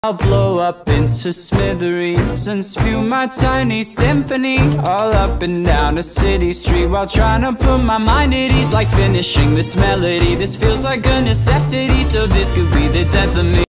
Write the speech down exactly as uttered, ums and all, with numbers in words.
I'll blow up into smithereens and spew my tiny symphony all up and down a city street, while trying to put my mind at ease. Like finishing this melody, this feels like a necessity, so this could be the death of me.